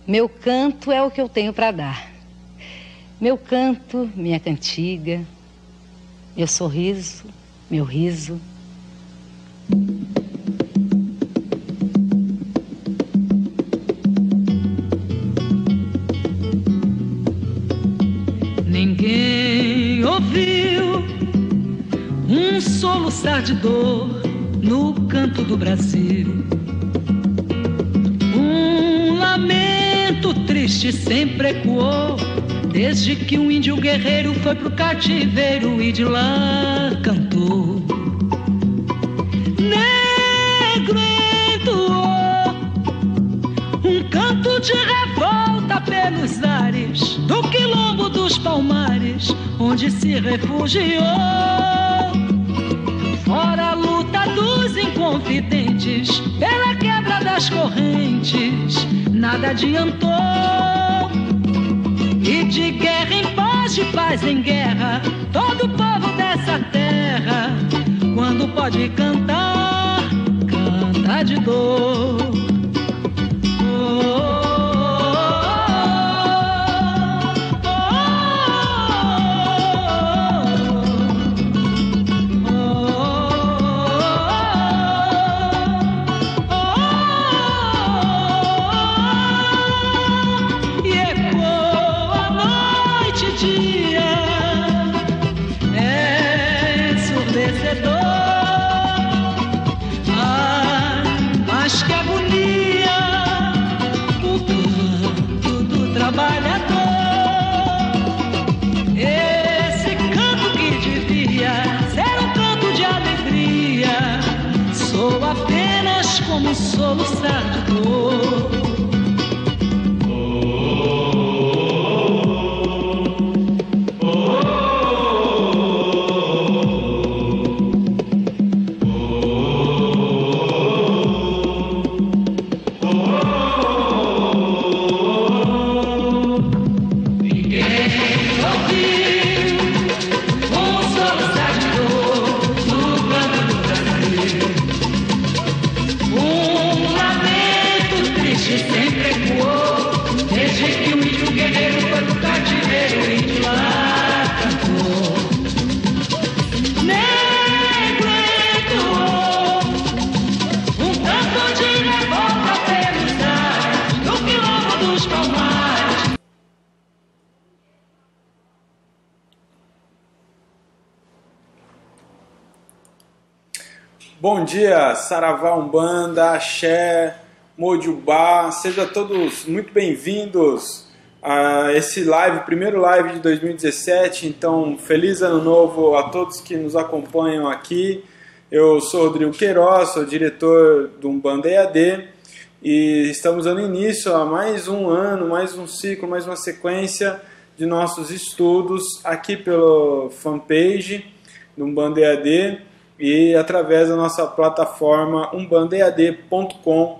Meu canto é o que eu tenho para dar. Meu canto, minha cantiga, meu sorriso, meu riso. Ninguém ouviu um soluçar de dor no canto do Brasil. Um lamento triste sempre ecoou desde que um índio guerreiro foi pro cativeiro e de lá cantou. Negro entoou um canto de revolta pelos ares do quilombo dos Palmares, onde se refugiou. Fora a luta dos inconfidentes pela quebra das correntes, nada adiantou. E de guerra em paz, de paz em guerra, todo povo dessa terra, quando pode cantar, canta de dor. Como soluçar de dor. Bom dia, Saravá, Umbanda, Axé, Mojubá, sejam todos muito bem-vindos a esse live, primeiro live de 2017, então feliz ano novo a todos que nos acompanham aqui. Eu sou Rodrigo Queiroz, sou diretor do Umbanda EAD e estamos dando início a mais um ano, mais um ciclo, mais uma sequência de nossos estudos aqui pela fanpage do Umbanda EAD e através da nossa plataforma umbandead.com.br.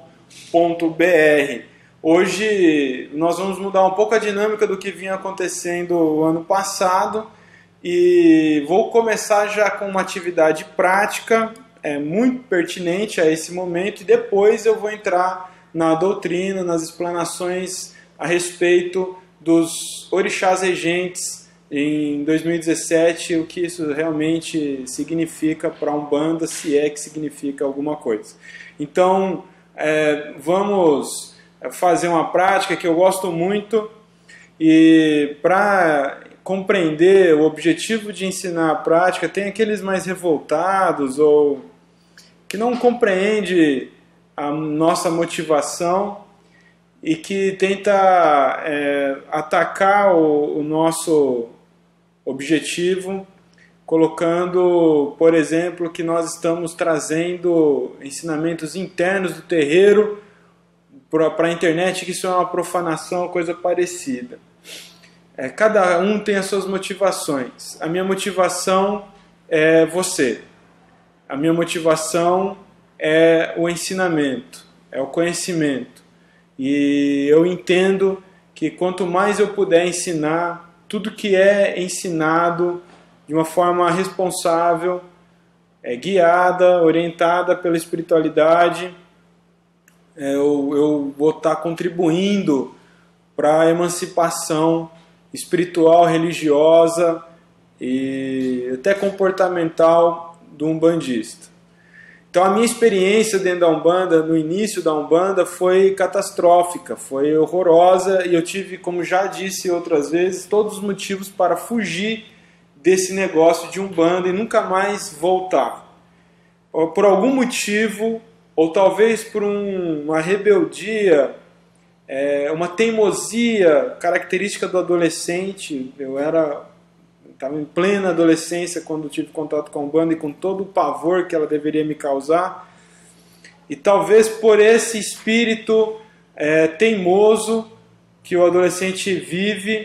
Hoje nós vamos mudar um pouco a dinâmica do que vinha acontecendo o ano passado e vou começar já com uma atividade prática muito pertinente a esse momento e depois eu vou entrar na doutrina, nas explanações a respeito dos orixás regentes em 2017, o que isso realmente significa para a Umbanda, se é que significa alguma coisa. Então, vamos fazer uma prática que eu gosto muito e para compreender o objetivo de ensinar a prática, tem aqueles mais revoltados ou que não compreende a nossa motivação e que tenta atacar o nosso objetivo, colocando, por exemplo, que nós estamos trazendo ensinamentos internos do terreiro para a internet, que isso é uma profanação, coisa parecida. Cada um tem as suas motivações. A minha motivação é você. A minha motivação é o ensinamento, é o conhecimento. E eu entendo que quanto mais eu puder ensinar, tudo que é ensinado de uma forma responsável, guiada, orientada pela espiritualidade, eu vou estar contribuindo para a emancipação espiritual, religiosa e até comportamental do umbandista. Então a minha experiência dentro da Umbanda, no início da Umbanda, foi catastrófica, foi horrorosa, e eu tive, como já disse outras vezes, todos os motivos para fugir desse negócio de Umbanda e nunca mais voltar. Por algum motivo, ou talvez por uma rebeldia, uma teimosia característica do adolescente. Eu estava em plena adolescência quando tive contato com a Umbanda e com todo o pavor que ela deveria me causar. E talvez por esse espírito teimoso que o adolescente vive,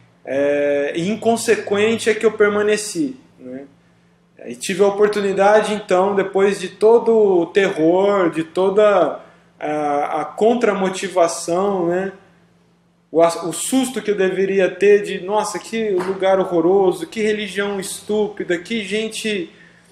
e inconsequente, é que eu permaneci, né? E tive a oportunidade, então, depois de todo o terror, de toda a contramotivação, né? O susto que eu deveria ter de, nossa, que lugar horroroso, que religião estúpida, que gente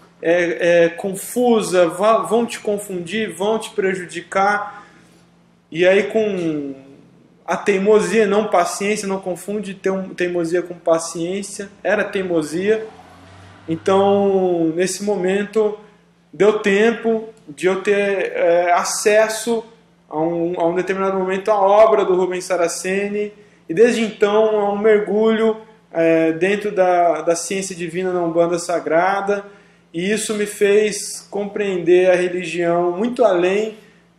confusa, vão te confundir, vão te prejudicar. E aí, com a teimosia, não paciência, não confunde teimosia com paciência, era teimosia. Então, nesse momento, deu tempo de eu ter acesso a um determinado momento à obra do Rubens Saraceni, e desde então a um mergulho dentro da ciência divina na Umbanda Sagrada, e isso me fez compreender a religião muito além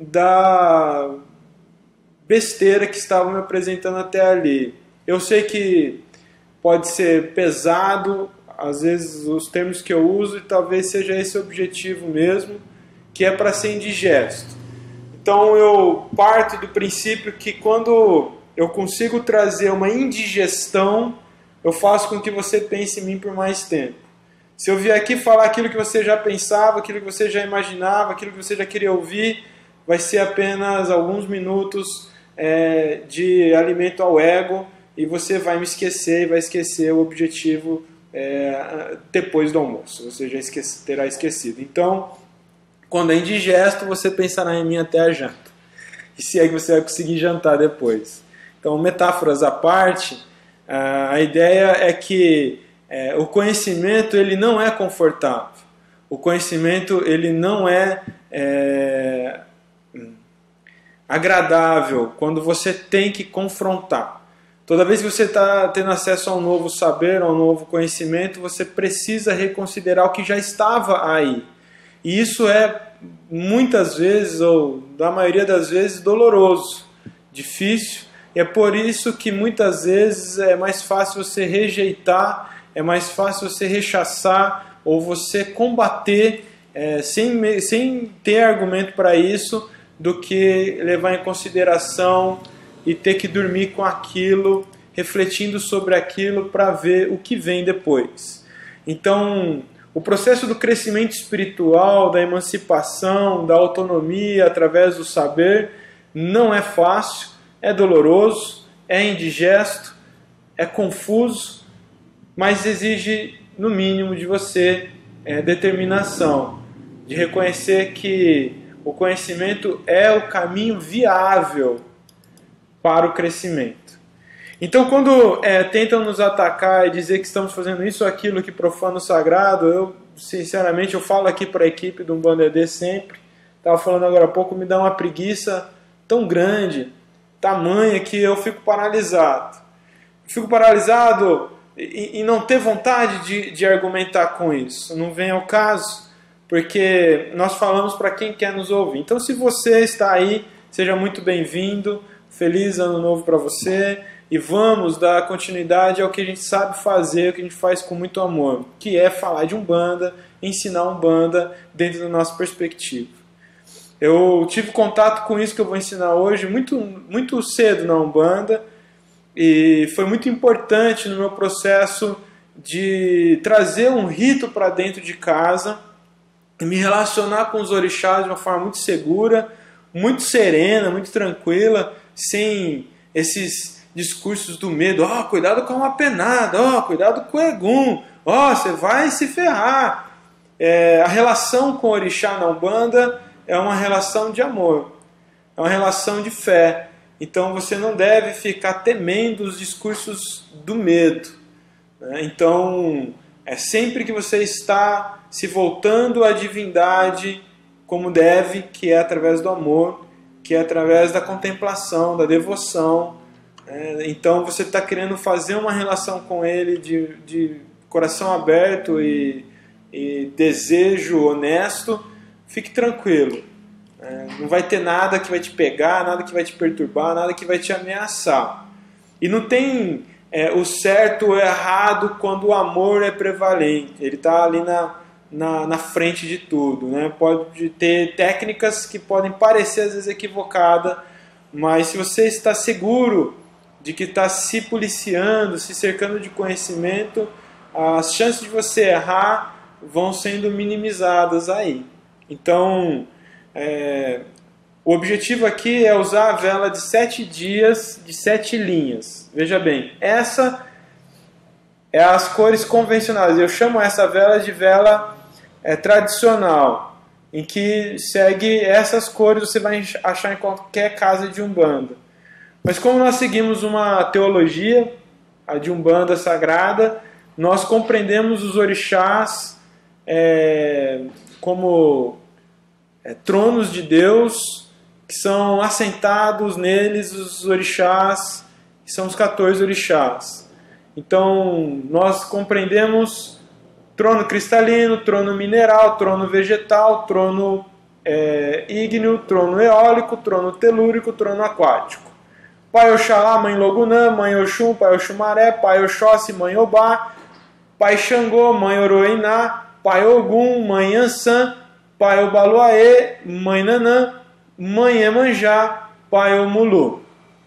da besteira que estavam me apresentando até ali. Eu sei que pode ser pesado, às vezes, os termos que eu uso, e talvez seja esse o objetivo mesmo, que é para ser indigesto. Então eu parto do princípio que quando eu consigo trazer uma indigestão, eu faço com que você pense em mim por mais tempo. Se eu vier aqui falar aquilo que você já pensava, aquilo que você já imaginava, aquilo que você já queria ouvir, vai ser apenas alguns minutos de alimento ao ego, e você vai me esquecer e vai esquecer o objetivo depois do almoço. Você já terá esquecido. Então, quando é indigesto, você pensará em mim até a janta. E se é que você vai conseguir jantar depois. Então, metáforas à parte, a ideia é que o conhecimento ele não é confortável. O conhecimento ele não é agradável quando você tem que confrontar. Toda vez que você está tendo acesso a um novo saber, a um novo conhecimento, você precisa reconsiderar o que já estava aí. E isso é, muitas vezes, ou da maioria das vezes, doloroso, difícil. E é por isso que muitas vezes é mais fácil você rejeitar, é mais fácil você rechaçar, ou você combater sem ter argumento para isso, do que levar em consideração e ter que dormir com aquilo, refletindo sobre aquilo para ver o que vem depois. Então, o processo do crescimento espiritual, da emancipação, da autonomia através do saber, não é fácil, é doloroso, é indigesto, é confuso, mas exige, no mínimo, de você determinação, de reconhecer que o conhecimento é o caminho viável para o crescimento. Então, quando tentam nos atacar e dizer que estamos fazendo isso ou aquilo que profana o sagrado, eu, sinceramente, eu falo aqui para a equipe do Umbanda ED sempre, estava falando agora há pouco, me dá uma preguiça tão grande, tamanha, que eu fico paralisado. Fico paralisado e não ter vontade de argumentar com isso. Não vem ao caso, porque nós falamos para quem quer nos ouvir. Então, se você está aí, seja muito bem-vindo. Feliz ano novo para você, e vamos dar continuidade ao que a gente sabe fazer, o que a gente faz com muito amor, que é falar de Umbanda, ensinar Umbanda dentro da nossa perspectiva. Eu tive contato com isso que eu vou ensinar hoje muito, muito cedo na Umbanda, e foi muito importante no meu processo de trazer um rito para dentro de casa e me relacionar com os orixás de uma forma muito segura, muito serena, muito tranquila, sem esses discursos do medo. Cuidado com uma penada, cuidado com o Egum, você vai se ferrar. A relação com o orixá na Umbanda é uma relação de amor, é uma relação de fé. Então você não deve ficar temendo os discursos do medo, né? Então, sempre que você está se voltando à divindade como deve, que é através do amor, que é através da contemplação, da devoção, então você está querendo fazer uma relação com Ele de coração aberto e desejo honesto, fique tranquilo. Não vai ter nada que vai te pegar, nada que vai te perturbar, nada que vai te ameaçar. E não tem o certo ou errado quando o amor é prevalente. Ele está ali na frente de tudo, né? Pode ter técnicas que podem parecer às vezes equivocadas, mas se você está seguro de que está se policiando, se cercando de conhecimento, as chances de você errar vão sendo minimizadas aí. Então, o objetivo aqui é usar a vela de 7 dias, de 7 linhas. Veja bem, essa é as cores convencionais. Eu chamo essa vela de vela tradicional, em que segue essas cores, você vai achar em qualquer casa de Umbanda. Mas como nós seguimos uma teologia, a de Umbanda sagrada, nós compreendemos os orixás como tronos de Deus, que são assentados neles os orixás, que são os 14 orixás. Então, nós compreendemos trono cristalino, trono mineral, trono vegetal, trono ígneo, trono eólico, trono telúrico, trono aquático. Pai Oxalá, Mãe Logunã, Mãe Oxum, Pai Oxumaré, Pai Oxóssi, Mãe Obá, Pai Xangô, Mãe Oroiná, Pai Ogum, Mãe Ansã, Pai Obaluaê, Mãe Nanã, Mãe Emanjá, Pai Omulu.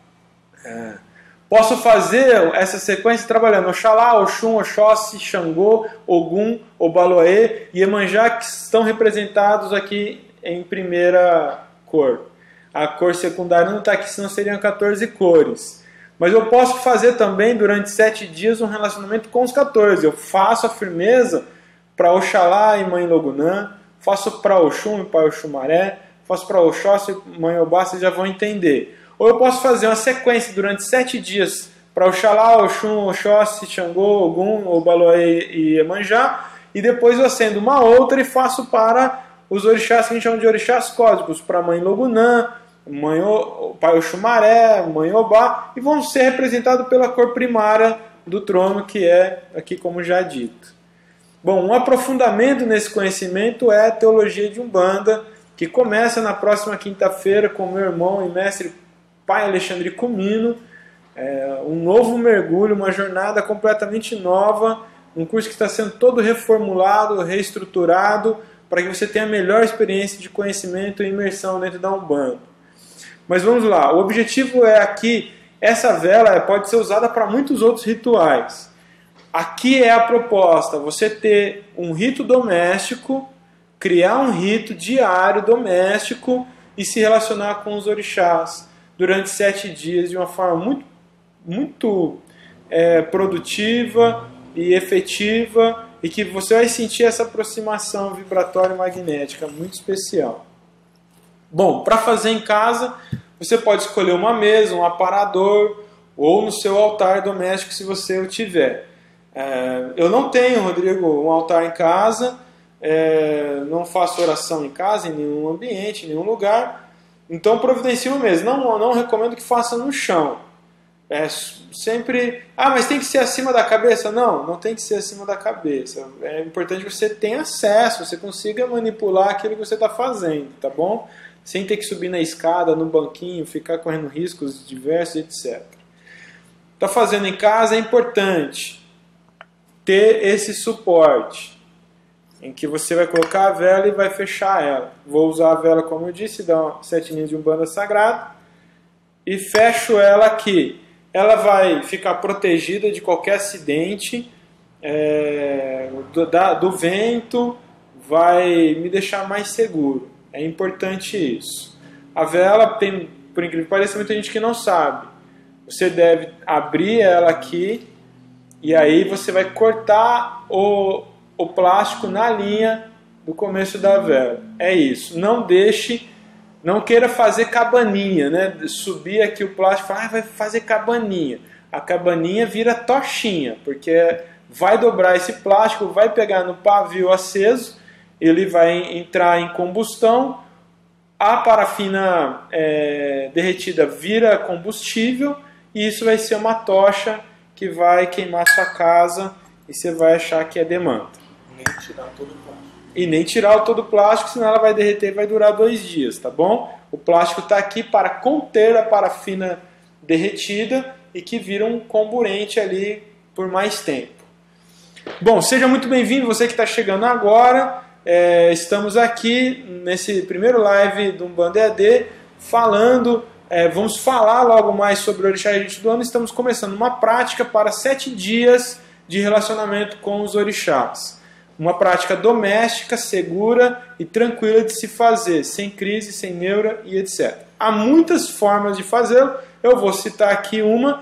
Posso fazer essa sequência trabalhando Oxalá, Oxum, Oxóssi, Xangô, Ogum, Obaluaê e Emanjá, que estão representados aqui em primeira cor. A cor secundária não está aqui, senão seriam 14 cores. Mas eu posso fazer também, durante 7 dias, um relacionamento com os 14. Eu faço a firmeza para Oxalá e Mãe Logunã, faço para Oxum e Pai Oxumaré, faço para Oxóssi e Mãe Obá, vocês já vão entender. Ou eu posso fazer uma sequência durante 7 dias para Oxalá, Oxum, Oxóssi, Xangô, Ogum, Obaluaê e Emanjá, e depois eu acendo uma outra e faço para os orixás que a gente chama de orixás cósmicos, para Mãe Logunã, Pai Oxumaré, Mãe Obá, e vão ser representados pela cor primária do trono, que é aqui como já dito. Bom, um aprofundamento nesse conhecimento é a teologia de Umbanda, que começa na próxima quinta-feira com meu irmão e mestre Pai Alexandre Comino, um novo mergulho, uma jornada completamente nova, um curso que está sendo todo reformulado, reestruturado, para que você tenha a melhor experiência de conhecimento e imersão dentro da Umbanda. Mas vamos lá, o objetivo é aqui, essa vela pode ser usada para muitos outros rituais. Aqui é a proposta, você ter um rito doméstico, criar um rito diário doméstico e se relacionar com os orixás durante 7 dias de uma forma muito produtiva e efetiva, e que você vai sentir essa aproximação vibratória e magnética muito especial. Bom, para fazer em casa, você pode escolher uma mesa, um aparador, ou no seu altar doméstico, se você o tiver. Eu não tenho, Rodrigo, um altar em casa, não faço oração em casa, em nenhum ambiente, em nenhum lugar, então providencie uma mesa. Não recomendo que faça no chão. Sempre, mas tem que ser acima da cabeça? Não tem que ser acima da cabeça. É importante que você tenha acesso, você consiga manipular aquilo que você está fazendo, tá bom? Sem ter que subir na escada, no banquinho, ficar correndo riscos diversos, etc. Está fazendo em casa, é importante ter esse suporte, em que você vai colocar a vela e vai fechar ela. Vou usar a vela, como eu disse, dar 7 linhas de Umbanda sagrada, e fecho ela aqui. Ela vai ficar protegida de qualquer acidente, do vento, vai me deixar mais seguro. É importante isso. A vela tem, por incrível que pareça, muita gente que não sabe. Você deve abrir ela aqui e aí você vai cortar o Não queira fazer cabaninha, né? Subir aqui o plástico e falar, vai fazer cabaninha. A cabaninha vira tochinha, porque vai dobrar esse plástico, vai pegar no pavio aceso, ele vai entrar em combustão, a parafina derretida vira combustível e isso vai ser uma tocha que vai queimar sua casa e você vai achar que é demanda. Nem tirar todo o plástico. E nem tirar todo o plástico, senão ela vai derreter e vai durar 2 dias, tá bom? O plástico está aqui para conter a parafina derretida e que vira um comburente ali por mais tempo. Bom, seja muito bem-vindo, você que está chegando agora. Estamos aqui nesse primeiro live do Umbanda EAD falando, vamos falar logo mais sobre o Orixá Regente do Ano. Estamos começando uma prática para 7 dias de relacionamento com os orixás. Uma prática doméstica, segura e tranquila de se fazer, sem crise, sem neura e etc. Há muitas formas de fazê-lo, eu vou citar aqui uma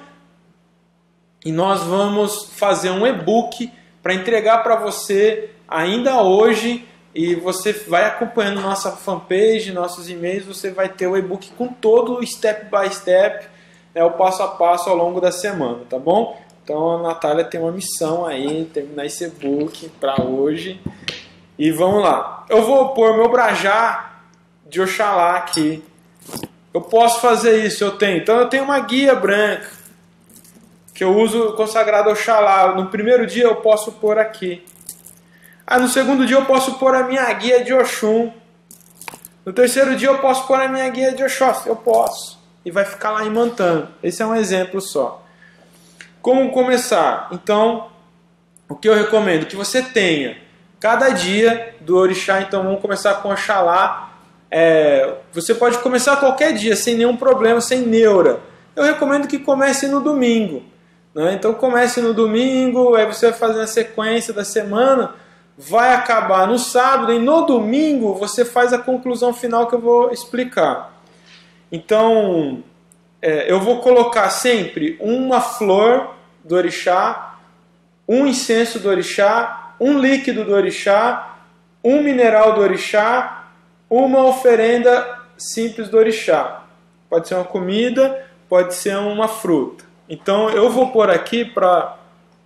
e nós vamos fazer um e-book para entregar para você ainda hoje e você vai acompanhando nossa fanpage, nossos e-mails, você vai ter o e-book com todo o step by step, o passo a passo ao longo da semana, tá bom? Então a Natália tem uma missão aí, terminar esse e-book para hoje. E vamos lá. Eu vou pôr meu brajá de Oxalá aqui. Eu posso fazer isso, eu tenho. Então eu tenho uma guia branca que eu uso consagrada Oxalá. No primeiro dia eu posso pôr aqui. No segundo dia eu posso pôr a minha guia de Oxum. No terceiro dia eu posso pôr a minha guia de Oxóssi. Eu posso. E vai ficar lá imantando. Esse é um exemplo só. Como começar? Então, o que eu recomendo? Que você tenha cada dia do orixá. Então, vamos começar com Oxalá. Você pode começar qualquer dia, sem nenhum problema, sem neura. Eu recomendo que comece no domingo. Né? Então, comece no domingo, aí você vai fazer a sequência da semana, vai acabar no sábado, e no domingo você faz a conclusão final que eu vou explicar. Então, eu vou colocar sempre uma flor do orixá, um incenso do orixá, um líquido do orixá, um mineral do orixá, uma oferenda simples do orixá. Pode ser uma comida, pode ser uma fruta. Então eu vou pôr aqui para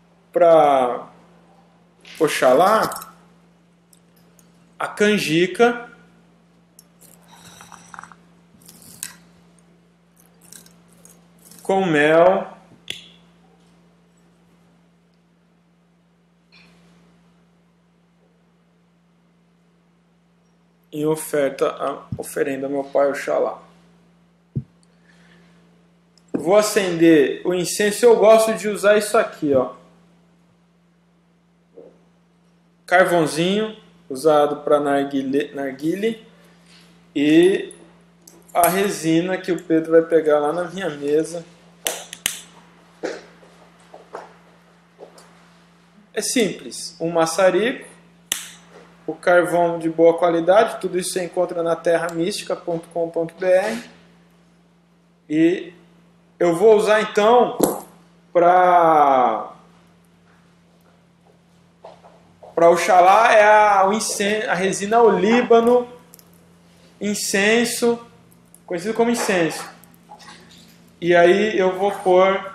Oxalá a canjica, com mel, em oferenda ao meu pai Oxalá. Vou acender o incenso. Eu gosto de usar isso aqui, ó. Carvãozinho, usado para narguile, e a resina que o Pedro vai pegar lá na minha mesa. É simples. Um maçarico, o carvão de boa qualidade, tudo isso você encontra na terramística.com.br. E eu vou usar então para Oxalá a resina olíbano, incenso, conhecido como incenso. E aí eu vou pôr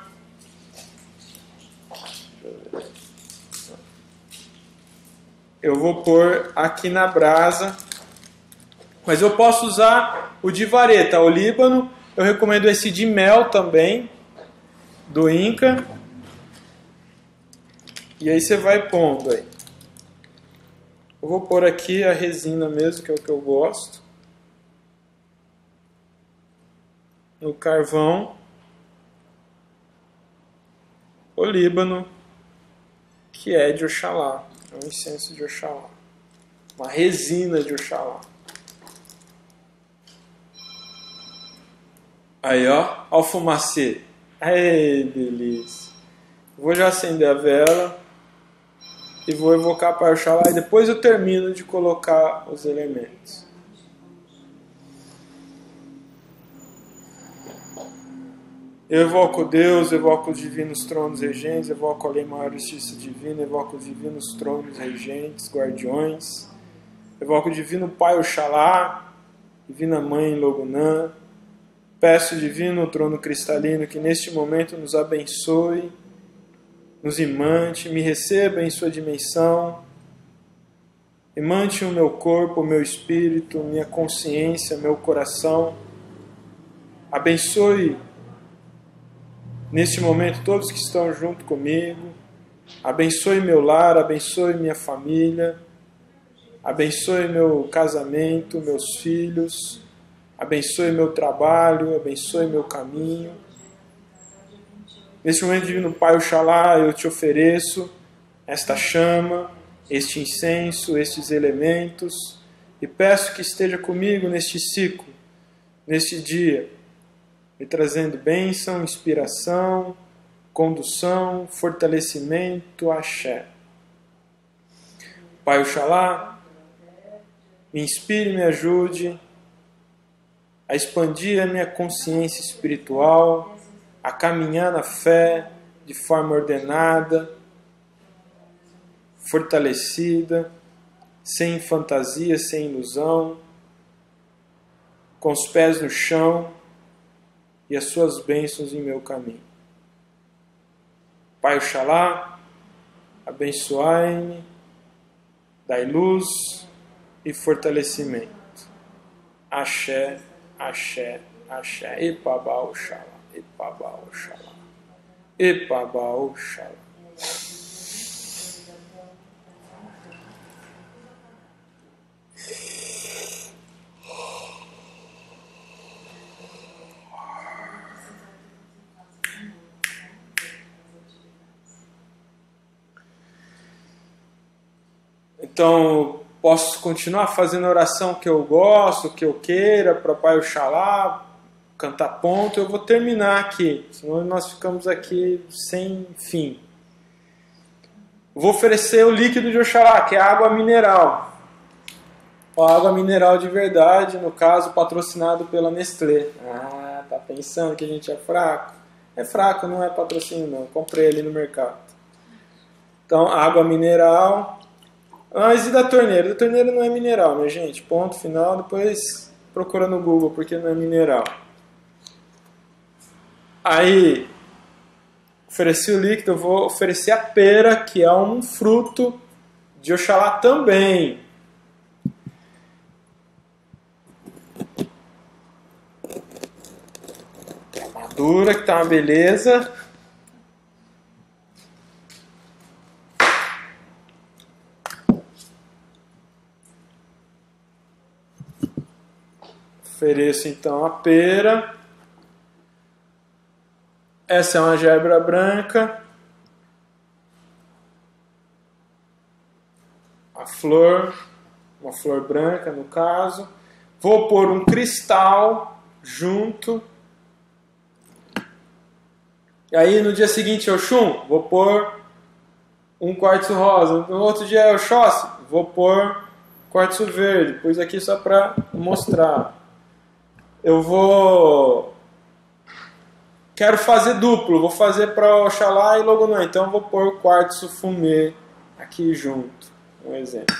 aqui na brasa, mas eu posso usar o de vareta, o líbano. Eu recomendo esse de mel também, do Inca. E aí você vai pondo aí. Eu vou pôr aqui a resina mesmo, que é o que eu gosto. No carvão. O líbano, que é de Oxalá. É um incenso de Oxalá. Uma resina de Oxalá. Aí, ó o fumacê. Ai, delícia. Vou já acender a vela e vou evocar para Oxalá e depois eu termino de colocar os elementos. Eu evoco Deus, evoco os divinos tronos regentes, evoco a lei maior justiça divina, evoco os divinos tronos regentes, guardiões, evoco o divino Pai Oxalá, Divina Mãe Logunã, peço, divino trono cristalino, que neste momento nos abençoe, nos imante, me receba em sua dimensão, imante o meu corpo, o meu espírito, minha consciência, meu coração. Abençoe neste momento todos que estão junto comigo. Abençoe meu lar, abençoe minha família, abençoe meu casamento, meus filhos, abençoe meu trabalho, abençoe meu caminho. Neste momento, divino Pai Oxalá, eu te ofereço esta chama, este incenso, estes elementos, e peço que esteja comigo neste ciclo, neste dia, me trazendo bênção, inspiração, condução, fortalecimento, axé. Pai Oxalá, me inspire e me ajude a expandir a minha consciência espiritual, a caminhar na fé de forma ordenada, fortalecida, sem fantasia, sem ilusão, com os pés no chão e as suas bênçãos em meu caminho. Pai Oxalá, abençoai-me, dai luz e fortalecimento. Axé, axé, axé. Epabá Oxalá, Epabá Oxalá, Epabá Oxalá. Então, posso continuar fazendo a oração que eu gosto, que eu queira, para Pai Oxalá, cantar ponto. Eu vou terminar aqui, senão nós ficamos aqui sem fim. Vou oferecer o líquido de Oxalá, que é água mineral. A água mineral de verdade, no caso, patrocinado pela Nestlé. Ah, tá pensando que a gente é fraco? É fraco, não é patrocínio não. Comprei ali no mercado. Então, água mineral. Mas e da torneira? Da torneira não é mineral, minha gente. Ponto final. Depois procura no Google, porque não é mineral. Aí, ofereci o líquido. Eu vou oferecer a pera, que é um fruto de Oxalá também. Tá madura, que tá uma beleza. Ofereço então a pera. Essa é uma gebra branca. A flor, uma flor branca no caso. Vou pôr um cristal junto. E aí no dia seguinte, Oxum, vou pôr um quartzo rosa. No outro dia, Oxóssi, vou pôr quartzo verde. Pus aqui só para mostrar. Quero fazer duplo, vou fazer para Oxalá e Logunã, então vou pôr o quartzo fumê aqui junto, um exemplo.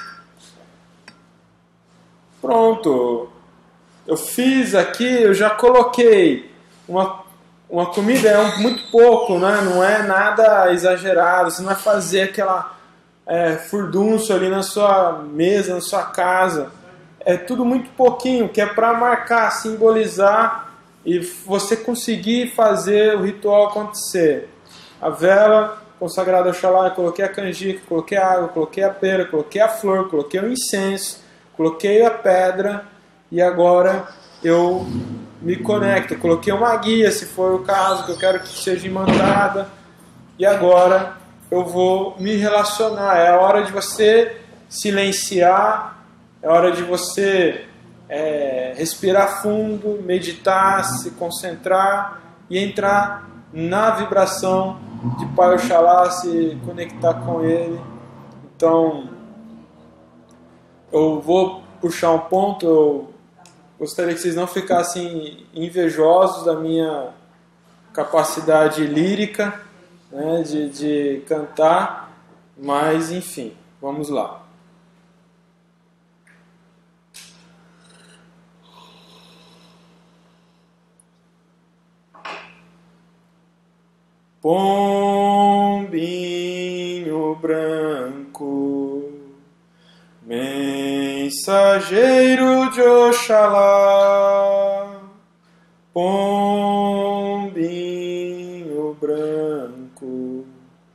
Pronto, eu fiz aqui, eu já coloquei uma comida, é muito pouco, né? Não é nada exagerado, você não vai fazer aquela furdúncio ali na sua mesa, na sua casa. É tudo muito pouquinho, que é para marcar, simbolizar e você conseguir fazer o ritual acontecer. A vela consagrada ao Oxalá, eu coloquei a canjica, coloquei a água, coloquei a pera, coloquei a flor, coloquei o incenso, coloquei a pedra e agora eu me conecto. Coloquei uma guia, se for o caso, que eu quero que seja imantada. E agora eu vou me relacionar. É a hora de você silenciar. É hora de você respirar fundo, meditar, se concentrar e entrar na vibração de Pai Oxalá, se conectar com ele. Então, eu vou puxar um ponto. Eu gostaria que vocês não ficassem invejosos da minha capacidade lírica, né, de cantar, mas enfim, vamos lá. Pombinho branco, mensageiro de Oxalá, pombinho branco,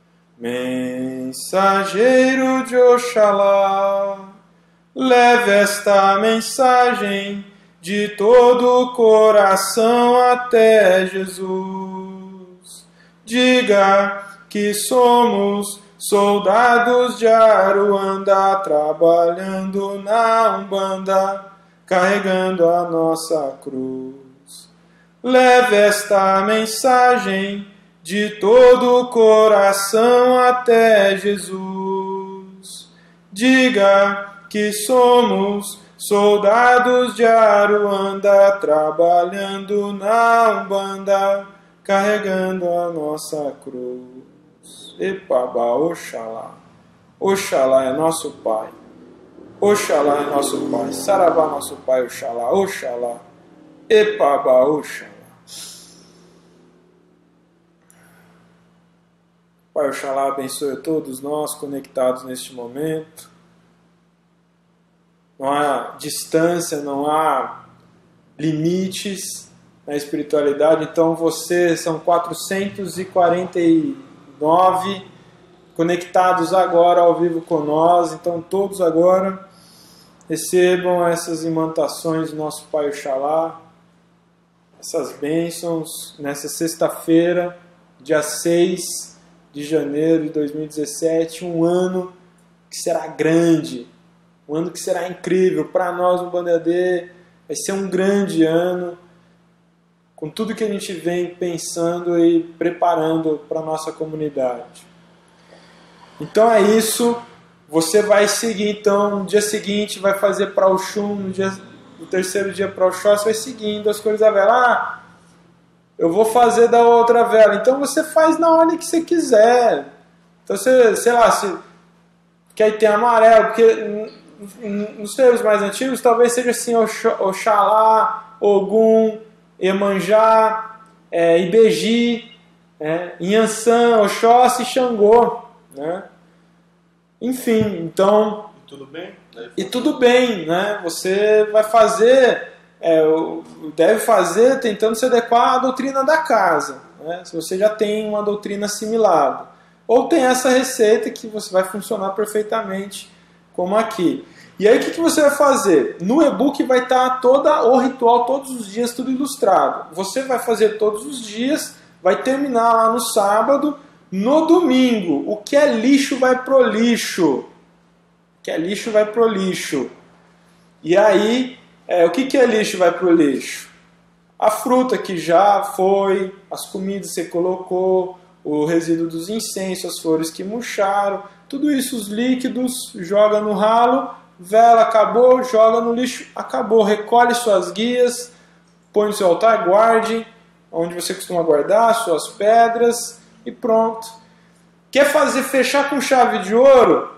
mensageiro de Oxalá, leve esta mensagem de todo o coração até Jesus. Diga que somos soldados de Aruanda, trabalhando na Umbanda, carregando a nossa cruz. Leve esta mensagem de todo o coração até Jesus. Diga que somos soldados de Aruanda, trabalhando na Umbanda, carregando a nossa cruz. Epabá, Oxalá. Oxalá é nosso Pai. Oxalá é nosso Pai. Saravá, nosso Pai, Oxalá. Oxalá. Epabá, Oxalá. Pai, Oxalá abençoe a todos nós conectados neste momento. Não há distância, não há limites na espiritualidade. Então são 449 conectados agora ao vivo com nós. Então todos agora recebam essas imantações do nosso Pai Oxalá, essas bênçãos nessa sexta-feira, dia 6 de janeiro de 2017, um ano que será grande, um ano que será incrível para nós no Bandadê. Vai ser um grande ano, com tudo que a gente vem pensando e preparando para a nossa comunidade. Então é isso. Você vai seguir, então, no dia seguinte, vai fazer para o Xum, no terceiro dia para o Oxóssi, vai seguindo as cores da vela. Ah, eu vou fazer da outra vela. Então você faz na ordem que você quiser. Então você, sei lá, que aí tem amarelo, porque nos termos mais antigos, talvez seja assim, Oxalá, Ogum, Iemanjá, Ibeji, Inhansã, Oxóssi e Xangô, né? Enfim, então... E tudo bem, né? Você vai fazer, deve fazer tentando se adequar à doutrina da casa, né? Se você já tem uma doutrina assimilada. Ou tem essa receita que você vai funcionar perfeitamente como aqui. E aí o que você vai fazer? No e-book vai estar o ritual todos os dias, tudo ilustrado. Você vai fazer todos os dias, vai terminar lá no sábado. No domingo, o que é lixo vai pro lixo. O que é lixo vai pro lixo. E aí, o que é lixo vai pro lixo? A fruta que já foi, as comidas que você colocou, o resíduo dos incensos, as flores que murcharam, tudo isso, os líquidos, joga no ralo. Vela, acabou, joga no lixo, acabou. Recolhe suas guias, põe no seu altar, guarde onde você costuma guardar suas pedras e pronto. Quer fechar com chave de ouro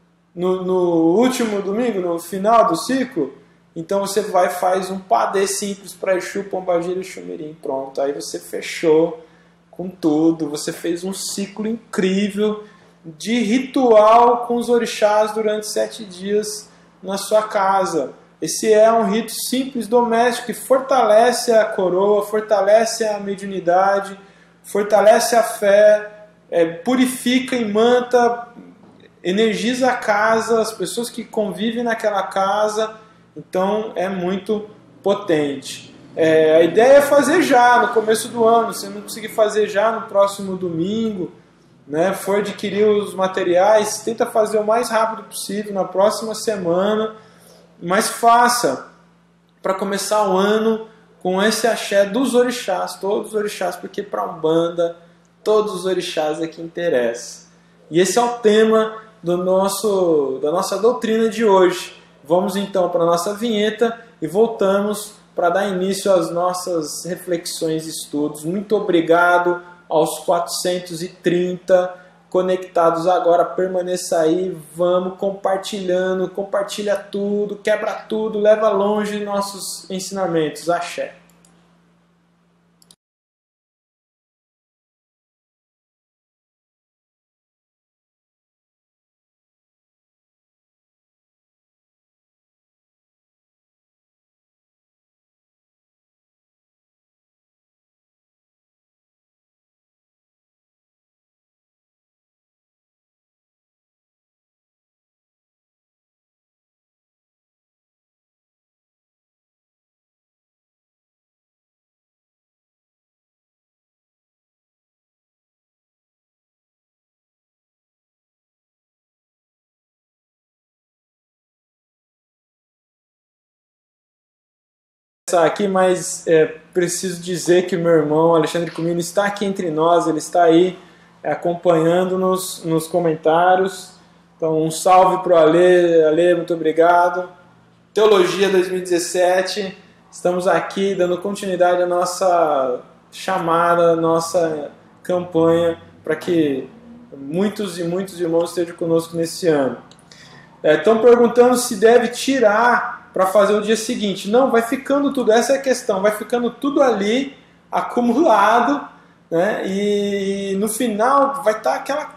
no último domingo, no final do ciclo? Então você vai e faz um padê simples para Exu, Pombagira e Xumirim. Pronto, aí você fechou com tudo. Você fez um ciclo incrível de ritual com os orixás durante 7 dias na sua casa. Esse é um rito simples, doméstico, que fortalece a coroa, fortalece a mediunidade, fortalece a fé, purifica, imanta, energiza a casa, as pessoas que convivem naquela casa. Então é muito potente. A ideia é fazer já no começo do ano. Se não conseguir fazer já no próximo domingo, né, for adquirir os materiais, tenta fazer o mais rápido possível na próxima semana, mas faça para começar o ano com esse axé dos orixás, todos os orixás, porque para a Umbanda todos os orixás é que interessa. E esse é o tema da nossa doutrina de hoje. Vamos então para a nossa vinheta e voltamos para dar início às nossas reflexões e estudos. Muito obrigado aos 430 conectados agora. Permaneça aí, vamos compartilhando, compartilha tudo, quebra tudo, leva longe nossos ensinamentos. Axé. Aqui, mas preciso dizer que o meu irmão Alexandre Comino está aqui entre nós, ele está aí acompanhando-nos nos comentários. Então, um salve para o Ale. Ale, muito obrigado. Teologia 2017, estamos aqui dando continuidade à nossa chamada, à nossa campanha, para que muitos e muitos irmãos estejam conosco nesse ano. Estão perguntando se deve tirar para fazer o dia seguinte. Não, vai ficando tudo, essa é a questão, vai ficando tudo ali acumulado, né? E no final vai estar aquela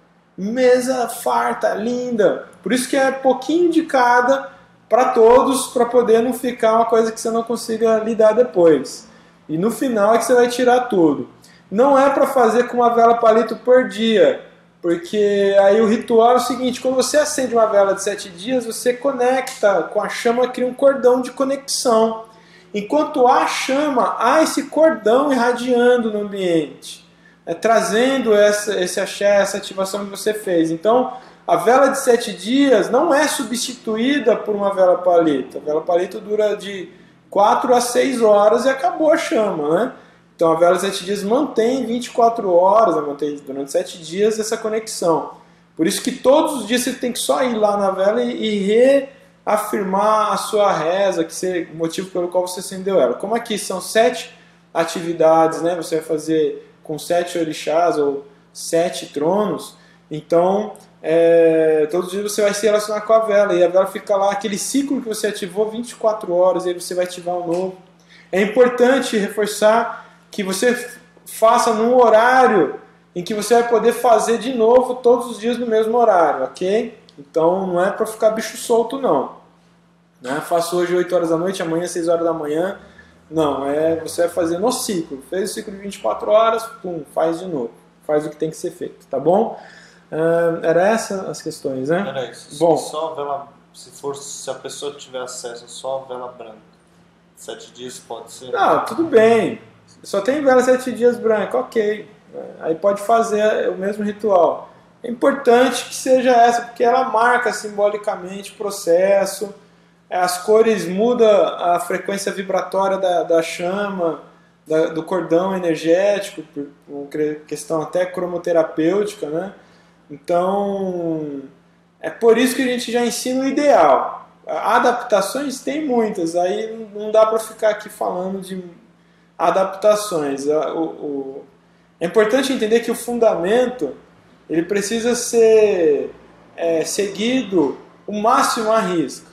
mesa farta, linda. Por isso que é pouquinho de cada para todos, para poder não ficar uma coisa que você não consiga lidar depois. E no final é que você vai tirar tudo. Não é para fazer com uma vela palito por dia, porque aí o ritual é o seguinte: quando você acende uma vela de 7 dias, você conecta com a chama, cria um cordão de conexão. Enquanto há chama, há esse cordão irradiando no ambiente, trazendo esse axé, essa ativação que você fez. Então, a vela de 7 dias não é substituída por uma vela palito. A vela palito dura de 4 a 6 horas e acabou a chama, né? Então a vela de 7 dias mantém 24 horas, mantém durante 7 dias essa conexão. Por isso que todos os dias você tem que só ir lá na vela e reafirmar a sua reza, o motivo pelo qual você acendeu ela. Como aqui são 7 atividades, né? Você vai fazer com 7 orixás ou 7 tronos, então todos os dias você vai se relacionar com a vela, e a vela fica lá, aquele ciclo que você ativou 24 horas, e aí você vai ativar um novo. É importante reforçar que você faça num horário em que você vai poder fazer de novo todos os dias no mesmo horário, ok? Então não é para ficar bicho solto, não. Faço hoje 8 horas da noite, amanhã 6 horas da manhã. Não, você vai fazer no ciclo. Fez o ciclo de 24 horas, pum, faz de novo. Faz o que tem que ser feito, tá bom? Era essas as questões, né? Era isso. Bom, só a vela, se a pessoa tiver acesso só a vela branca, 7 dias pode ser? Não, tudo bem. Só tem vela 7 dias branca, ok. Aí pode fazer o mesmo ritual. É importante que seja essa, porque ela marca simbolicamente o processo. As cores mudam a frequência vibratória da chama, do cordão energético, por questão até cromoterapêutica, né? Então, é por isso que a gente já ensina o ideal. Adaptações tem muitas, aí não dá para ficar aqui falando de adaptações. É importante entender que o fundamento ele precisa ser seguido o máximo à risca.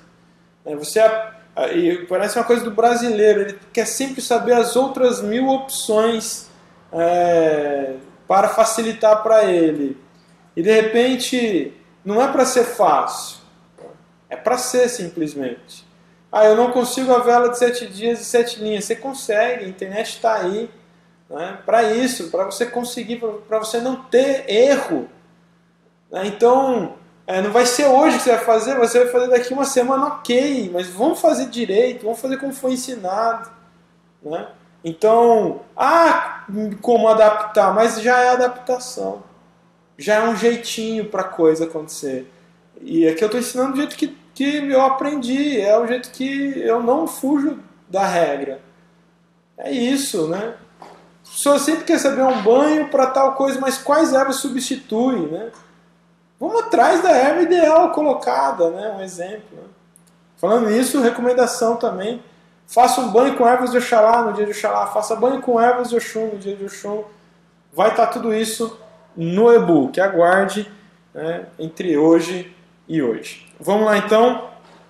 Parece uma coisa do brasileiro, ele quer sempre saber as outras 1000 opções para facilitar para ele. E de repente, não é para ser fácil, é para ser simplesmente. Eu não consigo a vela de 7 dias e 7 linhas. Você consegue, a internet está aí, né? Para isso, para você conseguir, para você não ter erro. Então, não vai ser hoje que você vai fazer daqui uma semana, ok, mas vamos fazer direito, vamos fazer como foi ensinado, né? Então, como adaptar, mas já é adaptação, já é um jeitinho para a coisa acontecer. E aqui eu estou ensinando do jeito que eu aprendi, é o jeito que eu não fujo da regra. É isso, né? A pessoa sempre quer saber um banho para tal coisa, mas quais ervas substituem, né? Vamos atrás da erva ideal colocada, né? Um exemplo. Né? Falando nisso, recomendação também. Faça um banho com ervas de Oxalá no dia de Oxalá. Faça banho com ervas de Oxum no dia de Oxum. Vai estar tudo isso no e-book. Que aguarde, né, entre hoje e hoje. Vamos lá então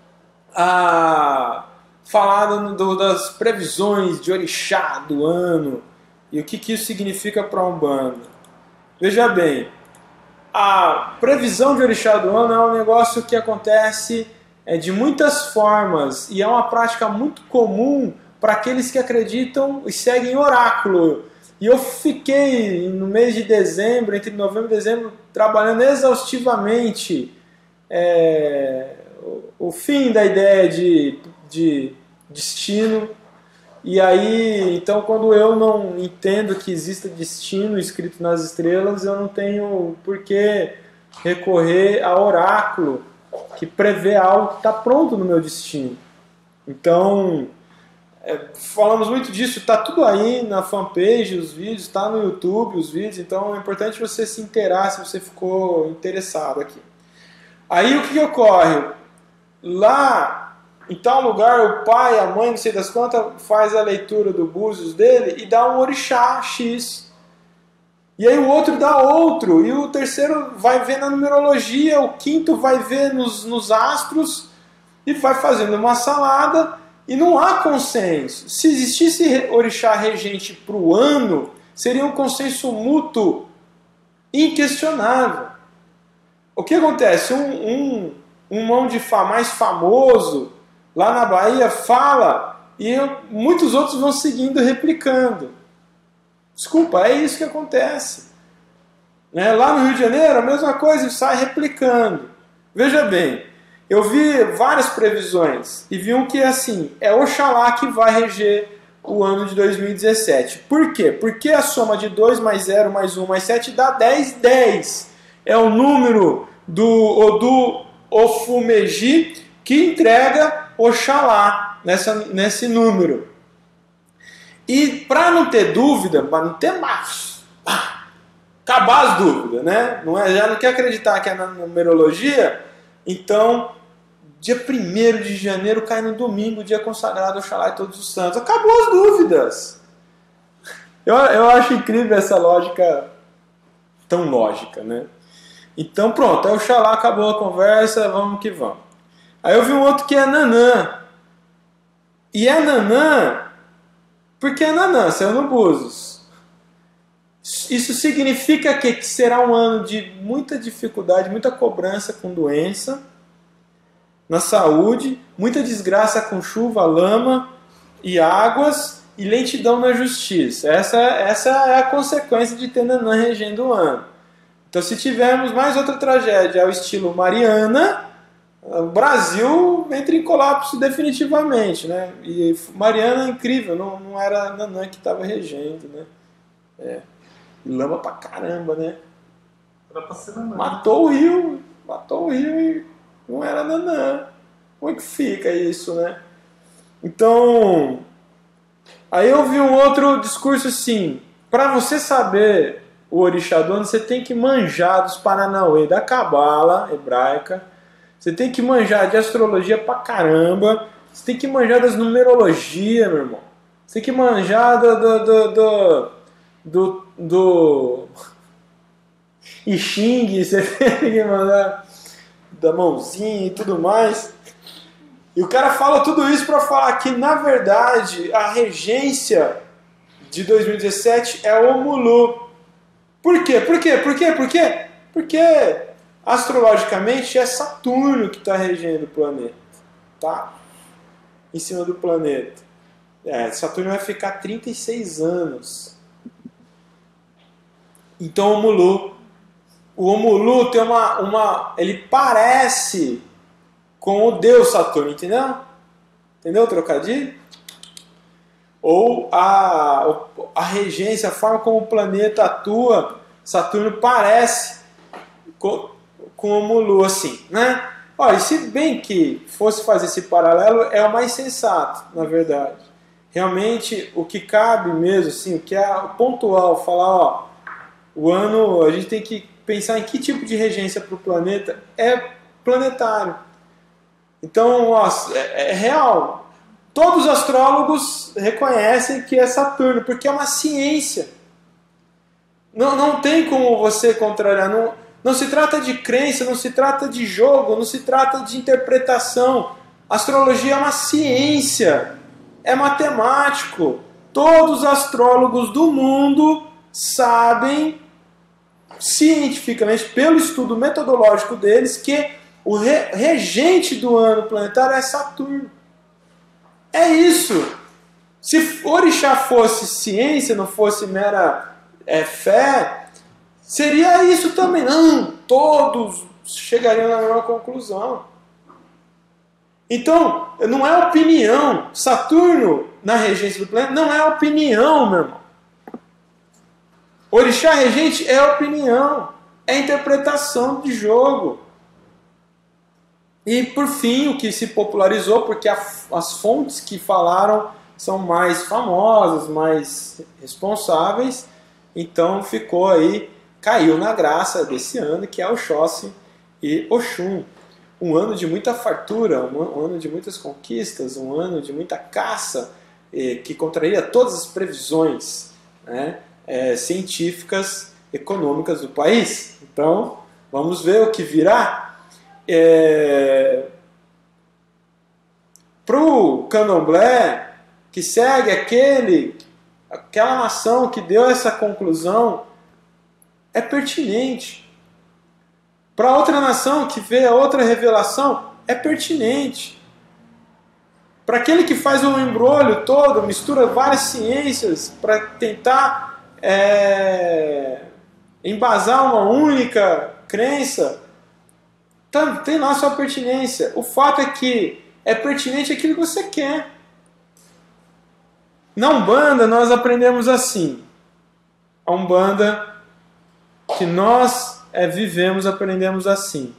a falar das previsões de orixá do ano e o que isso significa para a Umbanda. Veja bem, a previsão de orixá do ano é um negócio que acontece de muitas formas e é uma prática muito comum para aqueles que acreditam e seguem oráculo. E eu fiquei no mês de dezembro, entre novembro e dezembro, trabalhando exaustivamente o fim da ideia de destino. E aí, então, quando eu não entendo que exista destino escrito nas estrelas, eu não tenho por que recorrer a oráculo que prevê algo que está pronto no meu destino. Então, Falamos muito disso, está tudo aí na fanpage, os vídeos, está no YouTube os vídeos, então é importante você se inteirar se você ficou interessado aqui. Aí o que ocorre? Lá em tal lugar o pai, a mãe, não sei das quantas, faz a leitura do búzios dele e dá um orixá X. E aí o outro dá outro, e o terceiro vai ver na numerologia, o quinto vai ver nos astros e vai fazendo uma salada. E não há consenso. Se existisse orixá regente para o ano, seria um consenso mútuo inquestionável. O que acontece? Um mão de Fá mais famoso, lá na Bahia, fala e muitos outros vão seguindo, replicando. Desculpa, é isso que acontece. Lá no Rio de Janeiro, a mesma coisa, sai replicando. Veja bem, eu vi várias previsões e vi um que é assim, é Oxalá que vai reger o ano de 2017. Por quê? Porque a soma de 2 mais 0 mais 1 mais 7 dá 10, 10. É o número do Odu Ofumeji que entrega Oxalá nesse número. E para não ter dúvida, para não ter mais, acabar as dúvidas, né? Já não quer acreditar que é na numerologia, então dia 1º de janeiro cai no domingo, dia consagrado Oxalá e Todos os Santos. Acabou as dúvidas. Eu acho incrível essa lógica, tão lógica, né? Então pronto, aí Oxalá, acabou a conversa, vamos que vamos. Aí eu vi um outro que é Nanã. E é Nanã porque é Nanã, saiu no Búzios. Isso significa que será um ano de muita dificuldade, muita cobrança com doença na saúde, muita desgraça com chuva, lama e águas e lentidão na justiça. Essa é a consequência de ter Nanã regendo o ano. Então, se tivermos mais outra tragédia ao estilo Mariana, o Brasil entra em colapso definitivamente, né? E Mariana é incrível, não era Nanã que estava regendo, né? Lama pra caramba, né? Era pra ser Nanã. Matou o rio e não era Nanã. Como é que fica isso, né? Então, aí eu vi um outro discurso assim, para você saber o orixá do ano, você tem que manjar dos Paranauê, da cabala hebraica, você tem que manjar de astrologia pra caramba, você tem que manjar das numerologia, meu irmão. Você tem que manjar do I Ching, você tem que mandar da mãozinha e tudo mais. E o cara fala tudo isso para falar que, na verdade, a regência de 2017 é o Mulu. Por quê? Porque astrologicamente é Saturno que está regendo o planeta. Tá? Em cima do planeta. Saturno vai ficar 36 anos. Então o Omulu tem ele parece com o Deus Saturno, entendeu? Entendeu o trocadilho? Ou a regência, a forma como o planeta atua, Saturno parece com o Omulu, assim, né? Olha, se bem que fosse fazer esse paralelo, é o mais sensato, na verdade. Realmente, o que cabe mesmo, assim, o que é pontual, falar, o ano, a gente tem que pensar em que tipo de regência para o planeta é planetário. Então, é real. Todos os astrólogos reconhecem que é Saturno, porque é uma ciência. Não tem como você contrariar. Não se trata de crença, não se trata de jogo, não se trata de interpretação. Astrologia é uma ciência, é matemático. Todos os astrólogos do mundo sabem, cientificamente, pelo estudo metodológico deles, que o regente do ano planetário é Saturno. É isso. Se orixá fosse ciência, não fosse mera fé, seria isso também. Não, todos chegariam na mesma conclusão. Então, não é opinião. Saturno, na regência do planeta, não é opinião, meu irmão. Orixá regente é opinião, é interpretação de jogo. E, por fim, o que se popularizou, porque as fontes que falaram são mais famosas, mais responsáveis. Então ficou aí, caiu na graça desse ano, que é Oxóssi e Oxum. Um ano de muita fartura, um ano de muitas conquistas, um ano de muita caça, que contraria todas as previsões, né, científicas, econômicas do país. Então, vamos ver o que virá. Para o candomblé, que segue aquela nação que deu essa conclusão, é pertinente. Para outra nação que vê a outra revelação, é pertinente. Para aquele que faz um embrolho todo, mistura várias ciências para tentar embasar uma única crença, tem lá sua pertinência. O fato é que é pertinente aquilo que você quer. Na Umbanda nós aprendemos assim. A Umbanda que nós vivemos, aprendemos assim.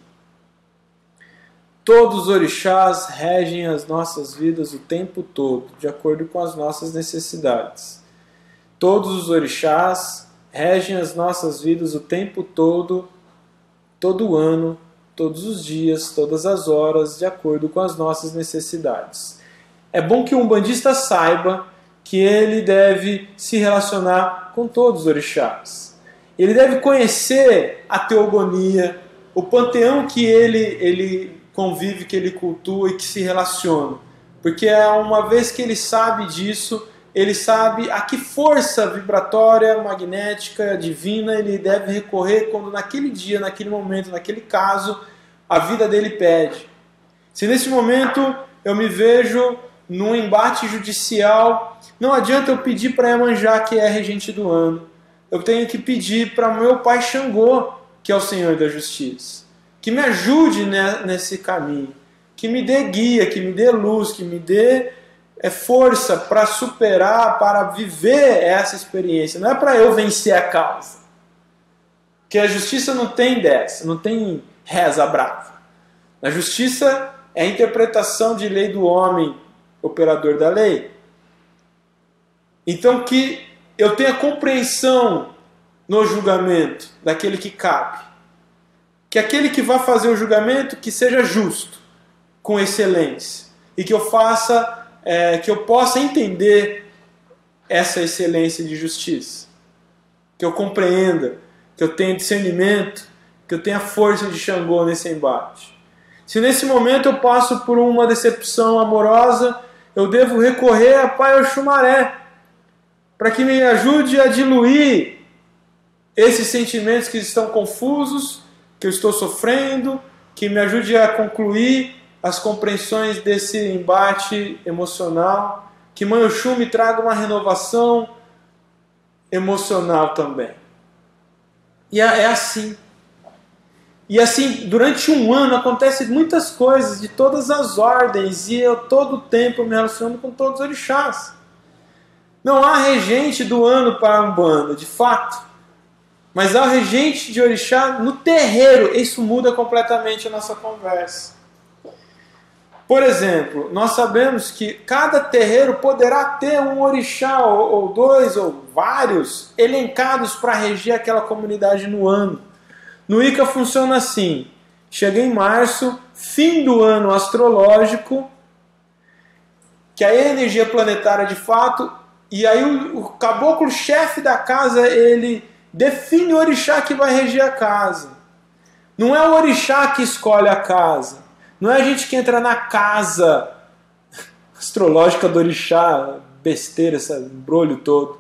Todos os orixás regem as nossas vidas o tempo todo, de acordo com as nossas necessidades. Todos os orixás regem as nossas vidas o tempo todo, todo ano, todos os dias, todas as horas, de acordo com as nossas necessidades. É bom que o umbandista saiba que ele deve se relacionar com todos os orixás. Ele deve conhecer a teogonia, o panteão que ele convive, que ele cultua e que se relaciona. Porque uma vez que ele sabe disso, ele sabe a que força vibratória, magnética, divina ele deve recorrer quando naquele dia, naquele momento, naquele caso, a vida dele pede. Se nesse momento eu me vejo num embate judicial, não adianta eu pedir para Iemanjá, que é a regente do ano. Eu tenho que pedir para meu pai Xangô, que é o Senhor da Justiça, que me ajude nesse caminho, que me dê guia, que me dê luz, que me dê força para superar, para viver essa experiência. Não é para eu vencer a causa. Porque a justiça não tem dessa, não tem reza brava. A justiça é a interpretação de lei do homem, operador da lei. Então que eu tenha compreensão no julgamento daquele que cabe. Que aquele que vai fazer o julgamento que seja justo, com excelência. E que eu faça, que eu possa entender essa excelência de justiça. Que eu compreenda, que eu tenha discernimento, que eu tenha força de Xangô nesse embate. Se nesse momento eu passo por uma decepção amorosa, eu devo recorrer a Pai Oxumaré, para que me ajude a diluir esses sentimentos que estão confusos, que eu estou sofrendo, que me ajude a concluir as compreensões desse embate emocional, que Mãe Oxum me traga uma renovação emocional também. E é assim. E assim, durante um ano acontecem muitas coisas de todas as ordens, e eu todo o tempo me relaciono com todos os orixás. Não há regente do ano para a Umbanda, de fato. Mas há regente de orixá no terreiro. Isso muda completamente a nossa conversa. Por exemplo, nós sabemos que cada terreiro poderá ter um orixá, ou dois, ou vários, elencados para reger aquela comunidade no ano. No Ica funciona assim. Chega em março, fim do ano astrológico, que aí é a energia planetária de fato. E aí o caboclo-chefe da casa, ele define o orixá que vai reger a casa. Não é o orixá que escolhe a casa. Não é a gente que entra na casa astrológica do orixá, besteira, esse embrolho todo.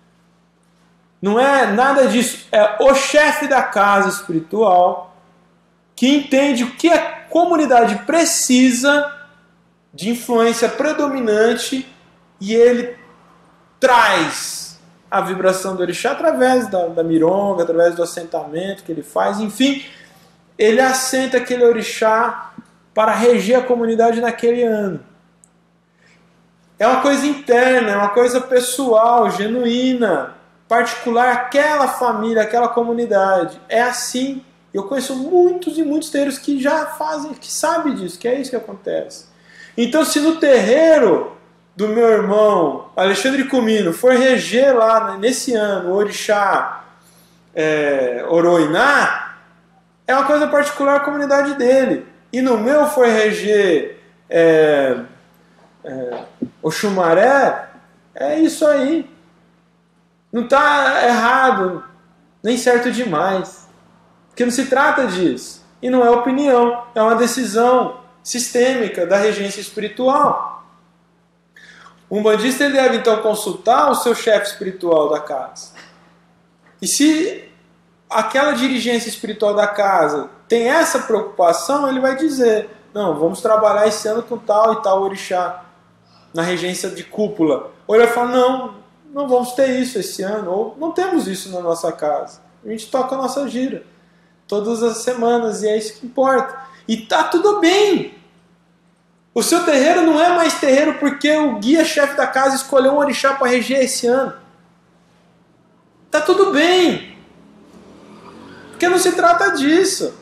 Não é nada disso. É o chefe da casa espiritual que entende o que a comunidade precisa de influência predominante e ele traz a vibração do orixá através da mironga, através do assentamento que ele faz, enfim, ele assenta aquele orixá para reger a comunidade naquele ano. É uma coisa interna, é uma coisa pessoal, genuína, particular, aquela família, aquela comunidade. É assim. Eu conheço muitos e muitos terreiros que já fazem, que sabem disso, que é isso que acontece. Então, se no terreiro do meu irmão Alexandre Comino for reger lá nesse ano o orixá Oroiná, é uma coisa particular à comunidade dele. E no meu for reger Oxumaré, é isso aí. Não está errado, nem certo demais. Porque não se trata disso. E não é opinião, é uma decisão sistêmica da regência espiritual. O umbandista ele deve então consultar o seu chefe espiritual da casa. E se aquela dirigência espiritual da casa tem essa preocupação, ele vai dizer: não, vamos trabalhar esse ano com tal e tal orixá, na regência de cúpula. Ou ele vai falar: não vamos ter isso esse ano, ou não temos isso na nossa casa. A gente toca a nossa gira todas as semanas, e é isso que importa. E tá tudo bem. O seu terreiro não é mais terreiro porque o guia-chefe da casa escolheu um orixá para reger esse ano. Tá tudo bem. Porque não se trata disso.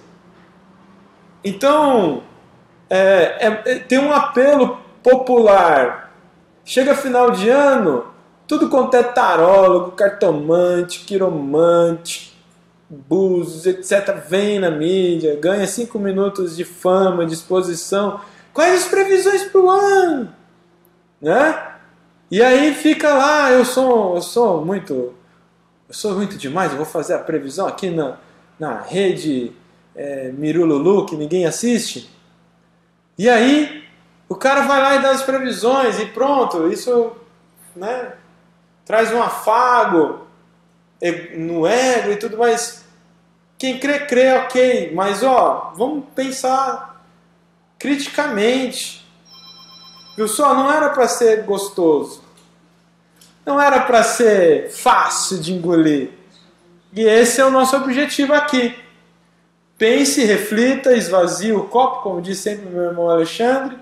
Então, tem um apelo popular. Chega final de ano, tudo quanto é tarólogo, cartomante, quiromante, búzios, etc., vem na mídia, ganha 5 minutos de fama, de exposição. Quais as previsões para o ano? Né? E aí fica lá, eu sou muito demais, eu vou fazer a previsão aqui na rede Mirululu, que ninguém assiste. E aí o cara vai lá e dá as previsões e pronto, isso, né, traz um afago no ego e tudo mais. Quem crê, crê, ok. Mas vamos pensar criticamente. Viu só? Não era para ser gostoso. Não era para ser fácil de engolir. E esse é o nosso objetivo aqui. Pense, reflita, esvazie o copo, como diz sempre meu irmão Alexandre.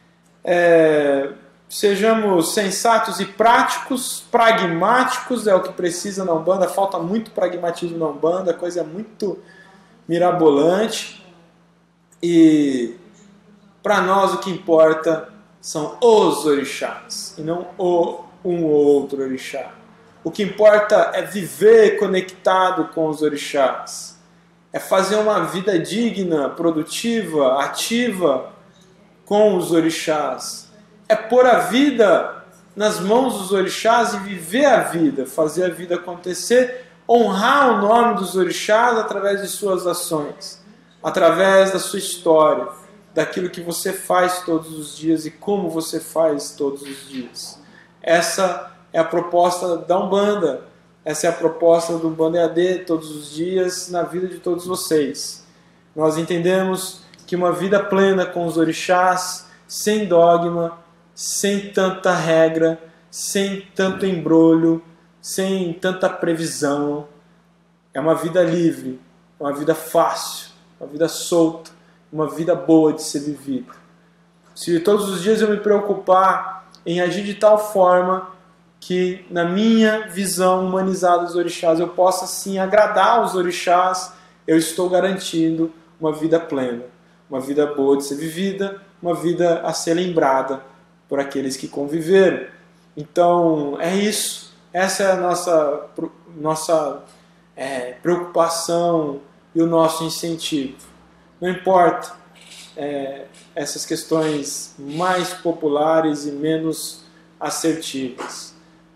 Sejamos sensatos e práticos, pragmáticos, é o que precisa na Umbanda. Falta muito pragmatismo na Umbanda, a coisa é muito mirabolante. E para nós o que importa são os orixás, e não um ou outro orixá. O que importa é viver conectado com os orixás. É fazer uma vida digna, produtiva, ativa com os orixás. É pôr a vida nas mãos dos orixás e viver a vida, fazer a vida acontecer, honrar o nome dos orixás através de suas ações, através da sua história, daquilo que você faz todos os dias e como você faz todos os dias. Essa é a proposta da Umbanda, essa é a proposta do Umbanda EAD todos os dias na vida de todos vocês. Nós entendemos que uma vida plena com os orixás, sem dogma, sem tanta regra, sem tanto embrulho, sem tanta previsão, é uma vida livre, uma vida fácil, uma vida solta, uma vida boa de ser vivida. Se todos os dias eu me preocupar em agir de tal forma que, na minha visão humanizada dos orixás, eu possa sim agradar os orixás, eu estou garantindo uma vida plena, uma vida boa de ser vivida, uma vida a ser lembrada por aqueles que conviveram. Então é isso, essa é a nossa preocupação e o nosso incentivo. Não importa essas questões mais populares e menos assertivas.